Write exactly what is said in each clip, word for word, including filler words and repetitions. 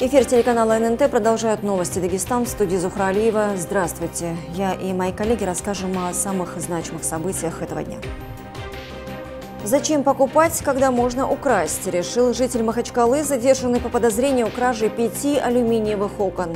Эфир телеканала эн эн тэ продолжают новости Дагестан. В студии Зухра Алиева. Здравствуйте. Я и мои коллеги расскажем о самых значимых событиях этого дня. Зачем покупать, когда можно украсть, решил житель Махачкалы, задержанный по подозрению в краже пяти алюминиевых окон.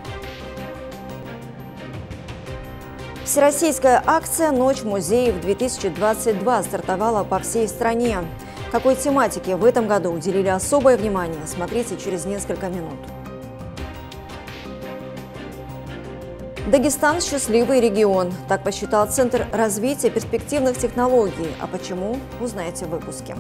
Всероссийская акция «Ночь музеев-две тысячи двадцать два» стартовала по всей стране. Какой тематике в этом году уделили особое внимание, смотрите через несколько минут. Дагестан – счастливый регион. Так посчитал Центр развития перспективных технологий. А почему, узнаете в выпуске.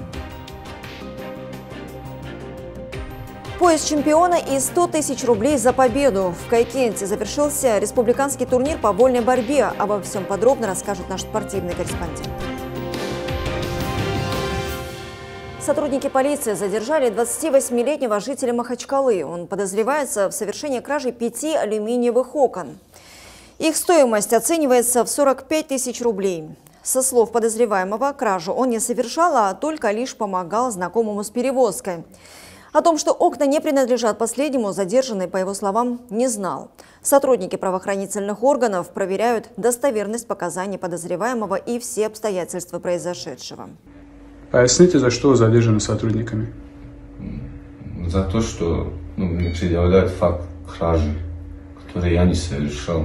Пояс чемпиона и сто тысяч рублей за победу. В Кайкенте завершился республиканский турнир по вольной борьбе. Обо всем подробно расскажет наш спортивный корреспондент. Сотрудники полиции задержали двадцативосьмилетнего жителя Махачкалы. Он подозревается в совершении кражи пяти алюминиевых окон. Их стоимость оценивается в сорок пять тысяч рублей. Со слов подозреваемого, кражу он не совершал, а только лишь помогал знакомому с перевозкой. О том, что окна не принадлежат последнему, задержанный, по его словам, не знал. Сотрудники правоохранительных органов проверяют достоверность показаний подозреваемого и все обстоятельства произошедшего. Поясните, за что задержаны сотрудниками? За то, что ну, мне предъявляют факт кражи, который я не совершал.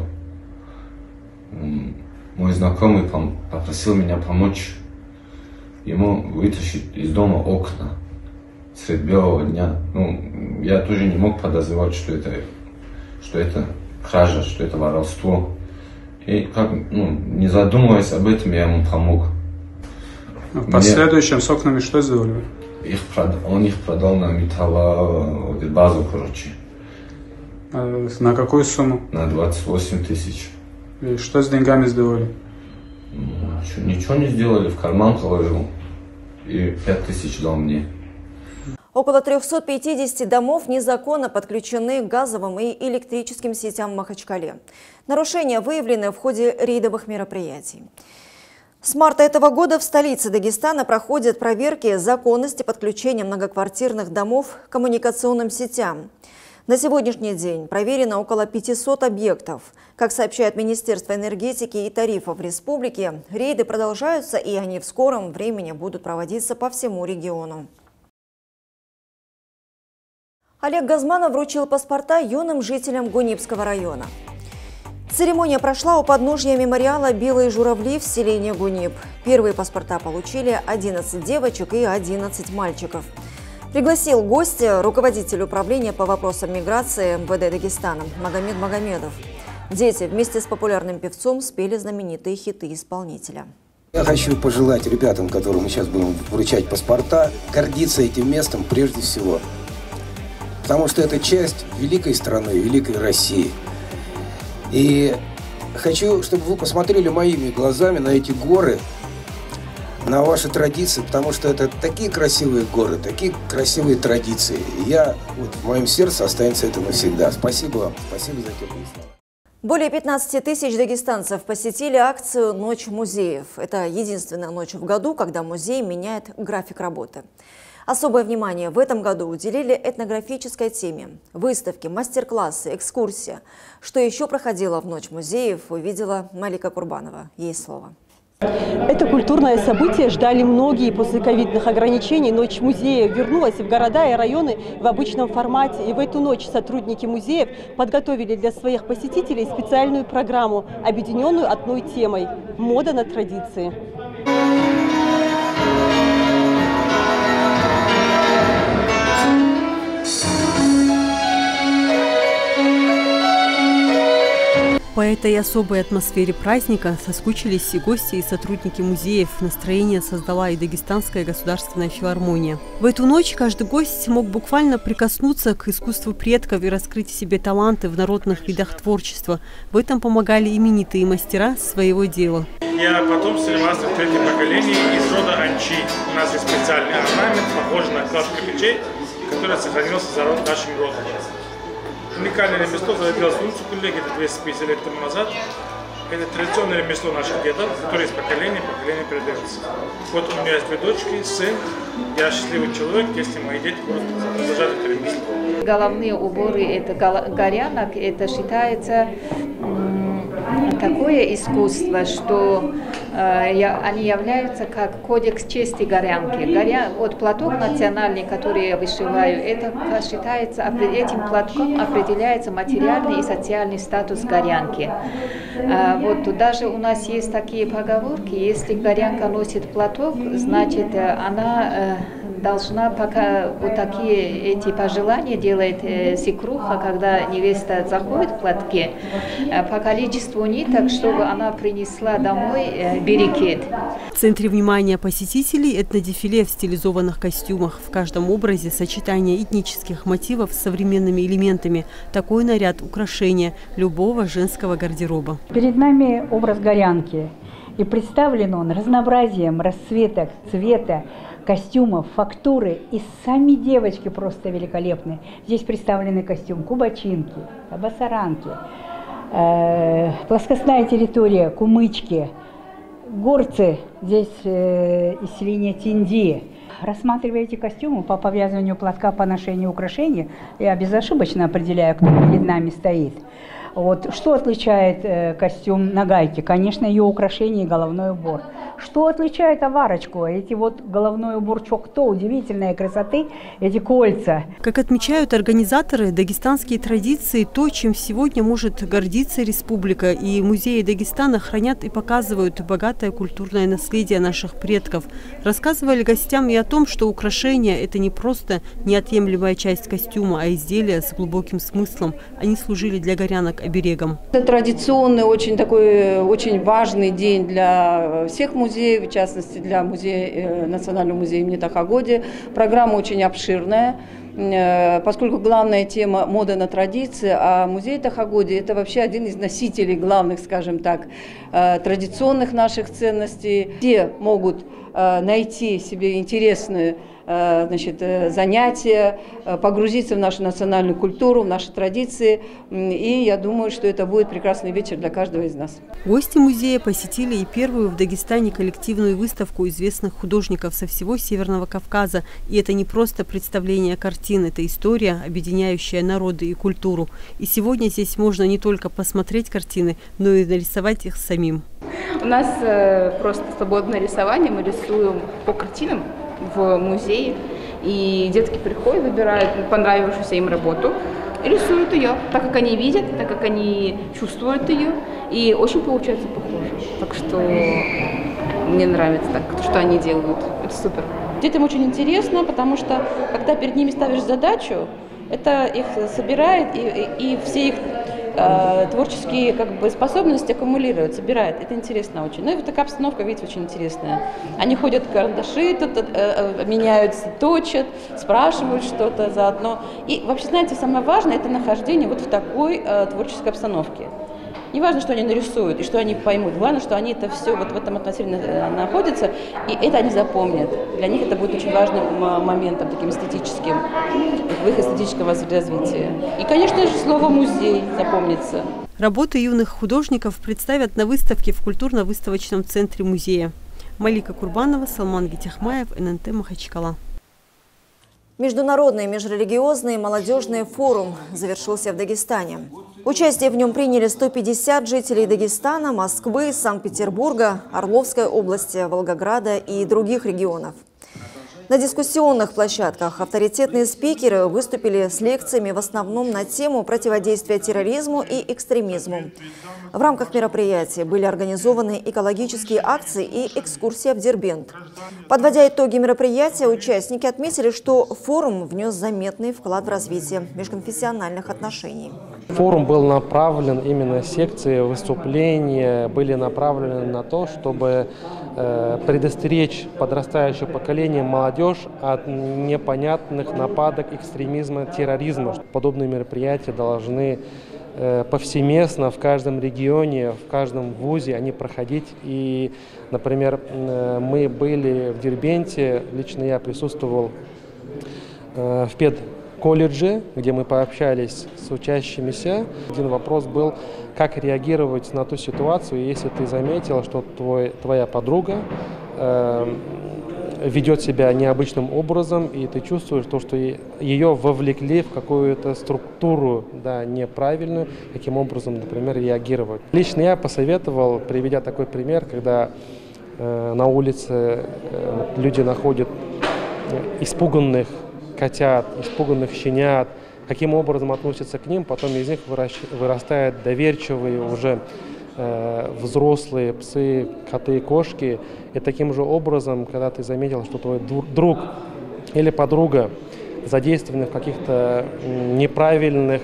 Мой знакомый попросил меня помочь ему вытащить из дома окна средь белого дня. Ну, я тоже не мог подозревать, что это, что это кража, что это воровство. И как, ну, не задумываясь об этом, я ему помог. В последующем с окнами что сделали? Их продал, он их продал на металлобазу, короче. А на какую сумму? На двадцать восемь тысяч. И что с деньгами сделали? Ну, ничего не сделали, в карман положил. И пять тысяч дал мне. Около трёхсот пятидесяти домов незаконно подключены к газовым и электрическим сетям в Махачкале. Нарушения выявлены в ходе рейдовых мероприятий. С марта этого года в столице Дагестана проходят проверки законности подключения многоквартирных домов к коммуникационным сетям. На сегодняшний день проверено около пятисот объектов. Как сообщает Министерство энергетики и тарифов республики, рейды продолжаются, и они в скором времени будут проводиться по всему региону. Олег Газманов вручил паспорта юным жителям Гунипского района. Церемония прошла у подножья мемориала «Белые журавли» в селении Гунип. Первые паспорта получили одиннадцать девочек и одиннадцать мальчиков. Пригласил гостя руководитель управления по вопросам миграции эм вэ дэ Дагестана Магомед Магомедов. Дети вместе с популярным певцом спели знаменитые хиты исполнителя. Я хочу пожелать ребятам, которым мы сейчас будем вручать паспорта, гордиться этим местом прежде всего. Потому что это часть великой страны, великой России. И хочу, чтобы вы посмотрели моими глазами на эти горы, на ваши традиции, потому что это такие красивые горы, такие красивые традиции. И я, вот, в моем сердце останется это навсегда. Спасибо вам, спасибо за теплые слова. Более пятнадцати тысяч дагестанцев посетили акцию «Ночь музеев». Это единственная ночь в году, когда музей меняет график работы. Особое внимание в этом году уделили этнографической теме. Выставки, мастер-классы, экскурсия. Что еще проходило в Ночь музеев, увидела Малика Курбанова. Ей слово. Это культурное событие ждали многие после ковидных ограничений. Ночь музея вернулась в города и районы в обычном формате. И в эту ночь сотрудники музеев подготовили для своих посетителей специальную программу, объединенную одной темой – мода на традиции. По этой особой атмосфере праздника соскучились и гости, и сотрудники музеев. Настроение создала и Дагестанская государственная филармония. В эту ночь каждый гость мог буквально прикоснуться к искусству предков и раскрыть в себе таланты в народных видах творчества. В этом помогали именитые мастера своего дела. Я потомственный мастер третьего поколения из рода Анчи. У нас есть специальный орнамент, похожий на кладку печей, который сохранился за род нашим родом. Уникальное ремесло зародилось в Унцукуле где-то двести пятьдесят лет тому назад. Это традиционное ремесло наших дедов, которое из поколения в поколение передается. Вот у меня есть две дочки, сын. Я счастливый человек, если мои дети будут продолжать это ремесло. Головные уборы это горянок, это считается такое искусство, что э, они являются как кодекс чести горянки. Горя... Вот платок национальный, который я вышиваю, это считается, этим платком определяется материальный и социальный статус горянки. А, вот даже у нас есть такие поговорки: если горянка носит платок, значит она э, должна, пока вот такие эти пожелания делает э, свекруха, когда невеста заходит в платке, э, по количеству ниток, чтобы она принесла домой э, берекет. В центре внимания посетителей этнодефиле в стилизованных костюмах. В каждом образе сочетание этнических мотивов с современными элементами. Такой наряд – украшение любого женского гардероба. Перед нами образ горянки. И представлен он разнообразием расцветок, цвета, костюмов, фактуры. И сами девочки просто великолепны. Здесь представлены костюм кубачинки, басаранки, э, плоскостная территория, кумычки, горцы, здесь э, из селения Тинди. Рассматривая эти костюмы по повязыванию платка, по ношению украшений, я безошибочно определяю, кто перед нами стоит. Вот. Что отличает э, костюм нагайки? Конечно, ее украшение и головной убор. Что отличает аварочку? Эти вот головной убор чокто, удивительной красоты, эти кольца. Как отмечают организаторы, дагестанские традиции – то, чем сегодня может гордиться республика. И музеи Дагестана хранят и показывают богатое культурное наследие наших предков. Рассказывали гостям и о том, что украшения – это не просто неотъемлемая часть костюма, а изделия с глубоким смыслом. Они служили для горянок оберегом. Это традиционный, очень такой, очень важный день для всех музеев, в частности для музея, Национального музея имени Тахагоди. Программа очень обширная, поскольку главная тема мода на традиции, а музей Тахагоди – это вообще один из носителей главных, скажем так, традиционных наших ценностей. Все могут найти себе интересную, значит, занятия, погрузиться в нашу национальную культуру, в наши традиции. И я думаю, что это будет прекрасный вечер для каждого из нас. Гости музея посетили и первую в Дагестане коллективную выставку известных художников со всего Северного Кавказа. И это не просто представление картин, это история, объединяющая народы и культуру. И сегодня здесь можно не только посмотреть картины, но и нарисовать их самим. У нас э, просто свободное рисование, мы рисуем по картинам в музее, и детки приходят, выбирают понравившуюся им работу и рисуют ее, так как они видят, так как они чувствуют ее, и очень получается похоже. Так что мне нравится так, что они делают, это супер. Детям очень интересно, потому что когда перед ними ставишь задачу, это их собирает, и, и, и все их э, творческие как бы способности аккумулируют, собирает. Это интересно очень. Ну и вот такая обстановка, видите, очень интересная. Они ходят, карандаши тут э, э, меняются, точат, спрашивают что-то заодно. И вообще, знаете, самое важное – это нахождение вот в такой э, творческой обстановке. Не важно, что они нарисуют и что они поймут. Главное, что они это все вот в этом атмосфере находятся, и это они запомнят. Для них это будет очень важным моментом, таким эстетическим, в их эстетического развития. И, конечно же, слово «музей» запомнится. Работы юных художников представят на выставке в культурно-выставочном центре музея. Малика Курбанова, Салман Гетяхмаев, эн эн тэ Махачкала. Международный межрелигиозный молодежный форум завершился в Дагестане. Участие в нем приняли сто пятьдесят жителей Дагестана, Москвы, Санкт-Петербурга, Орловской области, Волгограда и других регионов. На дискуссионных площадках авторитетные спикеры выступили с лекциями в основном на тему противодействия терроризму и экстремизму. В рамках мероприятия были организованы экологические акции и экскурсия в Дербент. Подводя итоги мероприятия, участники отметили, что форум внес заметный вклад в развитие межконфессиональных отношений. Форум был направлен, именно секции выступления были направлены на то, чтобы э, предостеречь подрастающее поколение, молодежь от непонятных нападок, экстремизма, терроризма. Подобные мероприятия должны э, повсеместно в каждом регионе, в каждом вузе они проходить. И, например, э, мы были в Дербенте, лично я присутствовал э, в пед колледже, где мы пообщались с учащимися. Один вопрос был, как реагировать на ту ситуацию, если ты заметила, что твой, твоя подруга э, ведет себя необычным образом, и ты чувствуешь, то, что ее вовлекли в какую-то структуру, да, неправильную, каким образом, например, реагировать. Лично я посоветовал, приведя такой пример, когда э, на улице э, люди находят испуганных котят, испуганных щенят, каким образом относятся к ним, потом из них вырастают доверчивые уже э, взрослые псы, коты и кошки. И таким же образом, когда ты заметил, что твой друг или подруга задействованы в каких-то неправильных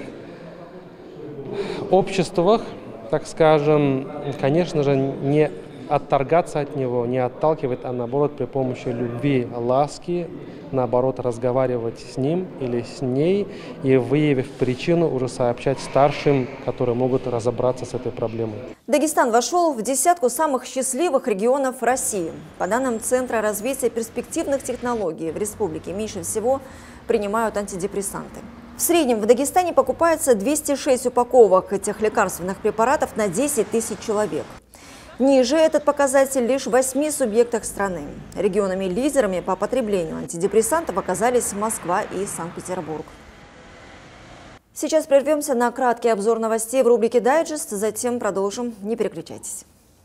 обществах, так скажем, конечно же, не отторгаться от него, не отталкивать, а наоборот при помощи любви, ласки, наоборот разговаривать с ним или с ней и, выявив причину, уже сообщать старшим, которые могут разобраться с этой проблемой. Дагестан вошел в десятку самых счастливых регионов России. По данным Центра развития перспективных технологий в республике меньше всего принимают антидепрессанты. В среднем в Дагестане покупается двести шесть упаковок этих лекарственных препаратов на десять тысяч человек. Ниже этот показатель лишь в восьми субъектах страны. Регионами-лидерами по потреблению антидепрессантов оказались Москва и Санкт-Петербург. Сейчас прервемся на краткий обзор новостей в рубрике «Дайджест», затем продолжим. Не переключайтесь.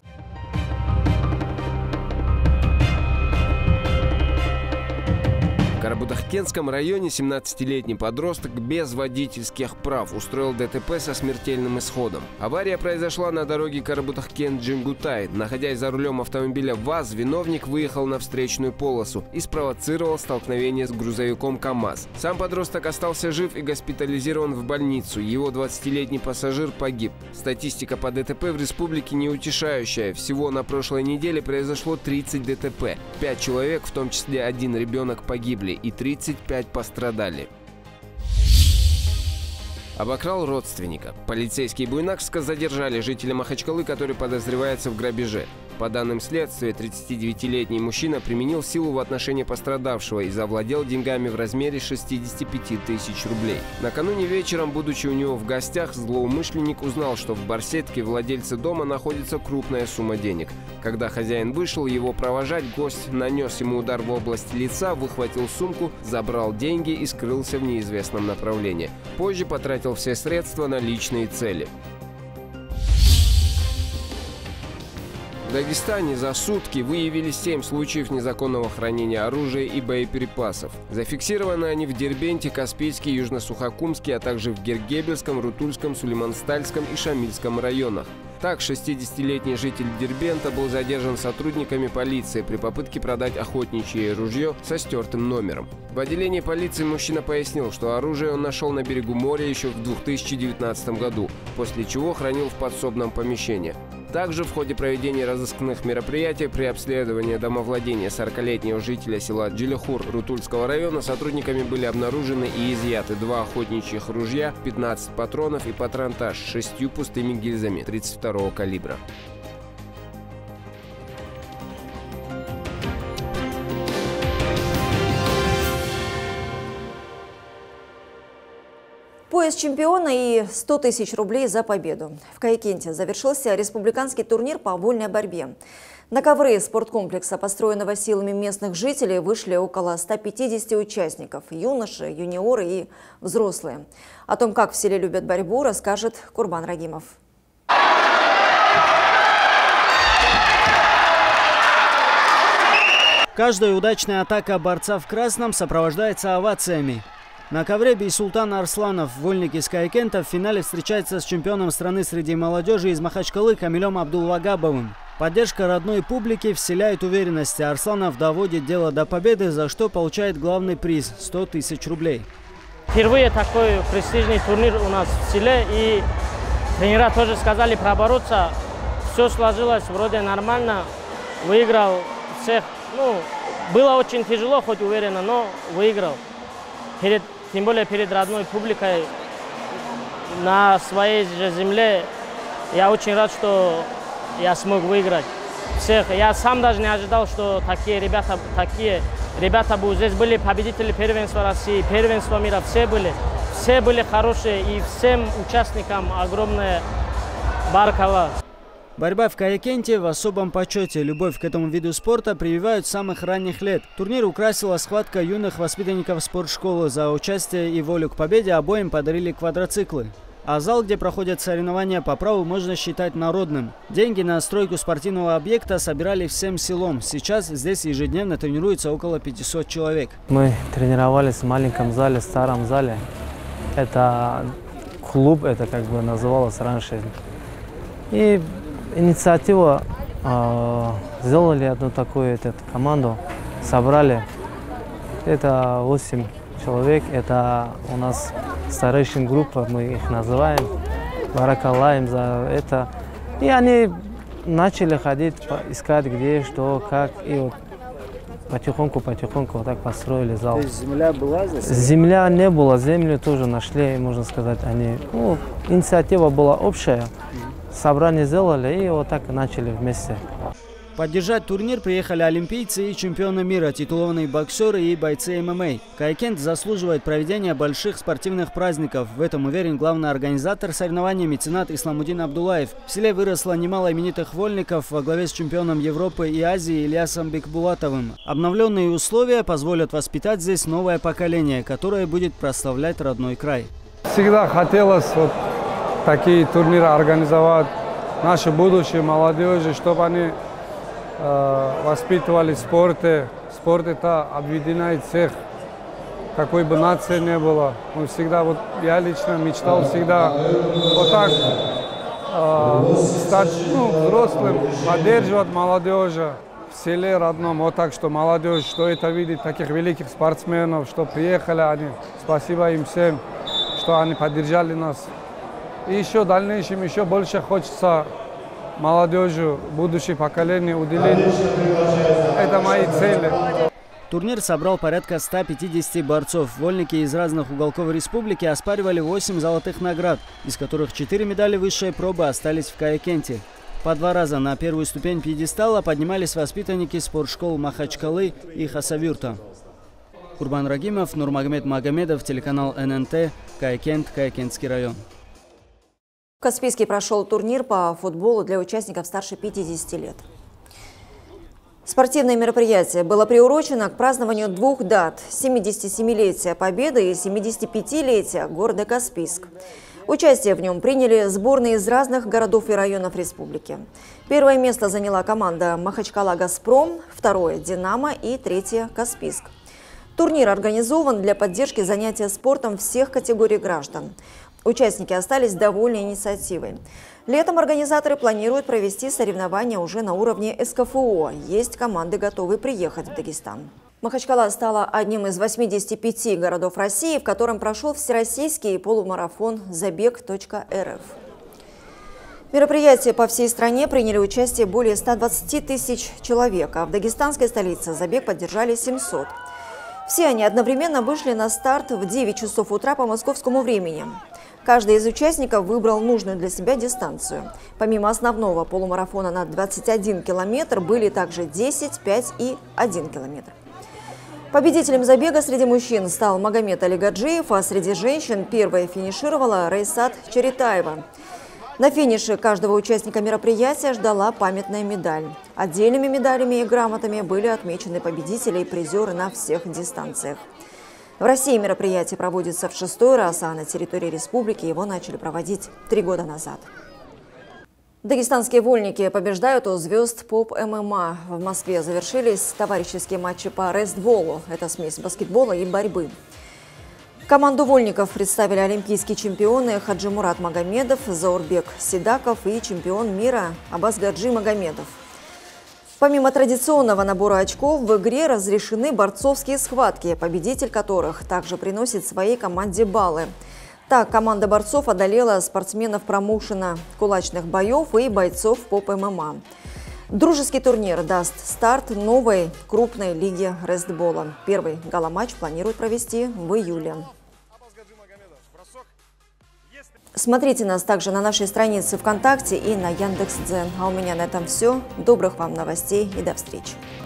В Карабудаккенском районе семнадцатилетний подросток без водительских прав устроил ДТП со смертельным исходом. Авария произошла на дороге Карабудаккен-Джингутай. Находясь за рулем автомобиля ВАЗ, виновник выехал на встречную полосу и спровоцировал столкновение с грузовиком КАМАЗ. Сам подросток остался жив и госпитализирован в больницу. Его двадцатилетний пассажир погиб. Статистика по ДТП в республике неутешающая. Всего на прошлой неделе произошло тридцать ДТП. Пять человек, в том числе один ребенок, погибли и тридцать пять пострадали. Обокрал родственника. Полицейские Буйнакска задержали жителя Махачкалы, который подозревается в грабеже. По данным следствия, тридцатидевятилетний мужчина применил силу в отношении пострадавшего и завладел деньгами в размере шестидесяти пяти тысяч рублей. Накануне вечером, будучи у него в гостях, злоумышленник узнал, что в барсетке владельца дома находится крупная сумма денег. Когда хозяин вышел его провожать, гость нанес ему удар в область лица, выхватил сумку, забрал деньги и скрылся в неизвестном направлении. Позже потратил все средства на личные цели. В Дагестане за сутки выявили семь случаев незаконного хранения оружия и боеприпасов. Зафиксированы они в Дербенте, Каспийске, Южно-Сухокумске, а также в Гергебельском, Рутульском, Сулейманстальском и Шамильском районах. Так, шестидесятилетний житель Дербента был задержан сотрудниками полиции при попытке продать охотничье ружье со стертым номером. В отделении полиции мужчина пояснил, что оружие он нашел на берегу моря еще в две тысячи девятнадцатом году, после чего хранил в подсобном помещении. Также в ходе проведения разыскных мероприятий при обследовании домовладения сорокалетнего жителя села Джилихур Рутульского района сотрудниками были обнаружены и изъяты два охотничьих ружья, пятнадцать патронов и патронтаж с шестью пустыми гильзами тридцать второго калибра. Пояс чемпиона и сто тысяч рублей за победу. В Кайкенте завершился республиканский турнир по вольной борьбе. На ковры спорткомплекса, построенного силами местных жителей, вышли около ста пятидесяти участников – юноши, юниоры и взрослые. О том, как в селе любят борьбу, расскажет Курбан Рагимов. Каждая удачная атака борца в красном сопровождается овациями. На ковре Бейсултан Арсланов, вольник из Кайкента, в финале встречается с чемпионом страны среди молодежи из Махачкалы Камилем Абдулвагабовым. Поддержка родной публики вселяет уверенность. Арсланов доводит дело до победы, за что получает главный приз – сто тысяч рублей. Впервые такой престижный турнир у нас в селе, и тренера тоже сказали пробороться. Все сложилось вроде нормально, выиграл всех. Ну, было очень тяжело, хоть уверенно, но выиграл. Перед, тем более перед родной публикой на своей же земле. Я очень рад, что я смог выиграть всех. Я сам даже не ожидал, что такие ребята, такие ребята бы здесь были победители первенства России, первенства мира, все были. Все были хорошие, и всем участникам огромное баркала. Борьба в каякенте в особом почете. Любовь к этому виду спорта прививают с самых ранних лет. Турнир украсила схватка юных воспитанников спортшколы. За участие и волю к победе обоим подарили квадроциклы. А зал, где проходят соревнования, по праву можно считать народным. Деньги на стройку спортивного объекта собирали всем селом. Сейчас здесь ежедневно тренируется около пятисот человек. Мы тренировались в маленьком зале, старом зале. Это клуб, это как бы называлось раньше. И инициатива э, сделали одну такую этот, команду, собрали. Это восемь человек, это у нас старейшин группа, мы их называем. Баракалла им за это. И они начали ходить, искать где, что, как. И вот потихоньку, потихоньку вот так построили зал. То есть земля была здесь? Земля не было, землю тоже нашли, можно сказать. Они, ну, инициатива была общая. Собрание сделали и вот так начали вместе. Поддержать турнир приехали олимпийцы и чемпионы мира, титулованные боксеры и бойцы эм эм а. Каякент заслуживает проведения больших спортивных праздников. В этом уверен главный организатор соревнований меценат Исламудин Абдулаев. В селе выросло немало именитых вольников во главе с чемпионом Европы и Азии Ильясом Бекбулатовым. Обновленные условия позволят воспитать здесь новое поколение, которое будет прославлять родной край. Всегда хотелось вот такие турниры организовать нашей будущей молодежи, чтобы они э, воспитывали в спорте. Спорт это объединяет всех, какой бы нации не было. Мы всегда, вот я лично мечтал всегда вот так э, стать ну, взрослым, поддерживать молодежь в селе родном. Вот так, что молодежь, что это видит таких великих спортсменов, что приехали они. Спасибо им всем, что они поддержали нас. И еще в дальнейшем еще больше хочется молодежи, будущее поколение уделить. Это мои цели. Турнир собрал порядка ста пятидесяти борцов. Вольники из разных уголков республики оспаривали восемь золотых наград, из которых четыре медали высшей пробы остались в Каякенте. По два раза на первую ступень пьедестала поднимались воспитанники спортшкол Махачкалы и Хасавюрта. Курбан Рагимов, Нурмагомед Магомедов, телеканал эн эн тэ, Каякент, Каякентский район. В Каспийске прошел турнир по футболу для участников старше пятидесяти лет. Спортивное мероприятие было приурочено к празднованию двух дат – семидесятисемилетия Победы и семидесятипятилетия города Каспийск. Участие в нем приняли сборные из разных городов и районов республики. Первое место заняла команда Махачкала-Газпром, второе – Динамо и третье – Каспийск. Турнир организован для поддержки занятия спортом всех категорий граждан. Участники остались довольны инициативой. Летом организаторы планируют провести соревнования уже на уровне эс ка эф о. Есть команды, готовые приехать в Дагестан. Махачкала стала одним из восьмидесяти пяти городов России, в котором прошел всероссийский полумарафон забег точка эр эф. В мероприятии по всей стране приняли участие более ста двадцати тысяч человек, а в дагестанской столице забег поддержали семьсот. Все они одновременно вышли на старт в девять часов утра по московскому времени. Каждый из участников выбрал нужную для себя дистанцию. Помимо основного полумарафона на двадцать один километр были также десять, пять и один километр. Победителем забега среди мужчин стал Магомед Алигаджиев, а среди женщин первой финишировала Рейсат Чаритаева. На финише каждого участника мероприятия ждала памятная медаль. Отдельными медалями и грамотами были отмечены победители и призеры на всех дистанциях. В России мероприятие проводится в шестой раз, а на территории республики его начали проводить три года назад. Дагестанские вольники побеждают у звезд поп эм эм а. В Москве завершились товарищеские матчи по рестболу. Это смесь баскетбола и борьбы. Команду вольников представили олимпийские чемпионы Хаджимурат Магомедов, Заурбек Сидаков и чемпион мира Абазгаджи Магомедов. Помимо традиционного набора очков, в игре разрешены борцовские схватки, победитель которых также приносит своей команде баллы. Так, команда борцов одолела спортсменов промоушена кулачных боев и бойцов поп эм эм а. Дружеский турнир даст старт новой крупной лиге рестбола. Первый гала-матч планируют провести в июле. Смотрите нас также на нашей странице ВКонтакте и на Яндекс.Дзен. А у меня на этом все. Добрых вам новостей и до встречи.